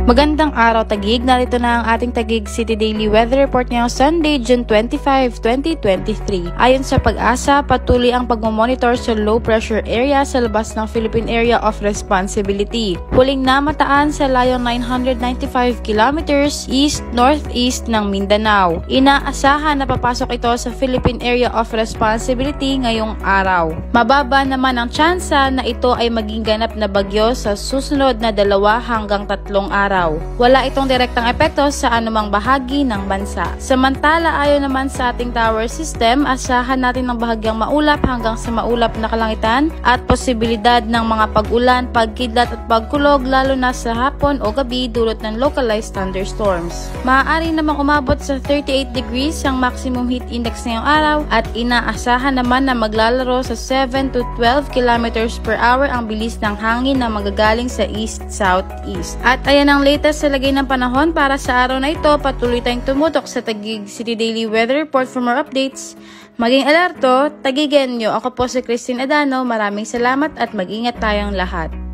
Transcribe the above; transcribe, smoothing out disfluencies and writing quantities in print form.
Magandang araw Taguig, narito na ang ating Taguig City Daily Weather Report ngayong Sunday, June 25, 2023. Ayon sa Pag-asa, patuloy ang pagmamonitor sa low pressure area sa labas ng Philippine Area of Responsibility. Huling namataan sa layong 995 kilometers east-northeast ng Mindanao. Inaasahan na papasok ito sa Philippine Area of Responsibility ngayong araw. Mababa naman ang tsansa na ito ay maging ganap na bagyo sa susunod na 2 hanggang 3 araw. Wala itong direktang epekto sa anumang bahagi ng bansa. Samantala, ayon naman sa ating tower system, asahan natin ng bahagyang maulap hanggang sa maulap na kalangitan at posibilidad ng mga pag-ulan, pagkidlat at pagkulog lalo na sa hapon o gabi dulot ng localized thunderstorms. Maaari namang umabot sa 38 degrees ang maximum heat index ngayong araw at inaasahan naman na maglalaro sa 7 to 12 kilometers per hour ang bilis ng hangin na magagaling sa east-southeast. At ayan ang latest sa lagay ng panahon para sa araw na ito. Patuloy tayong tumutok sa Taguig City Daily Weather Report for more updates. Maging alerto, tagigan nyo. Ako po si Christine Adano. Maraming salamat at mag-ingat tayong lahat.